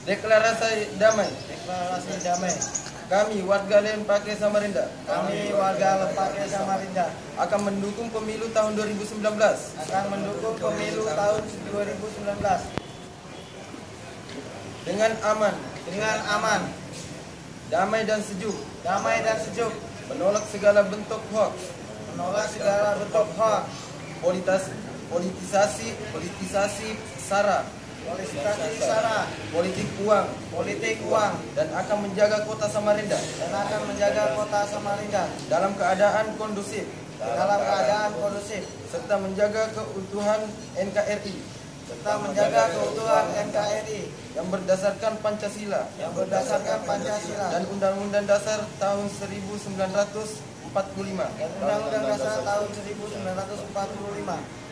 Deklarasi damai. Deklarasi damai. Kami warga Lempake Samarinda Kami warga Lempake Samarinda akan mendukung pemilu tahun 2019 akan mendukung pemilu tahun 2019 dengan aman, damai dan sejuk, menolak segala bentuk hoax, politisasi sara, politik uang, dan akan menjaga kota Samarinda dalam keadaan kondusif, serta menjaga keutuhan NKRI yang berdasarkan Pancasila dan Undang-Undang Dasar tahun 1945.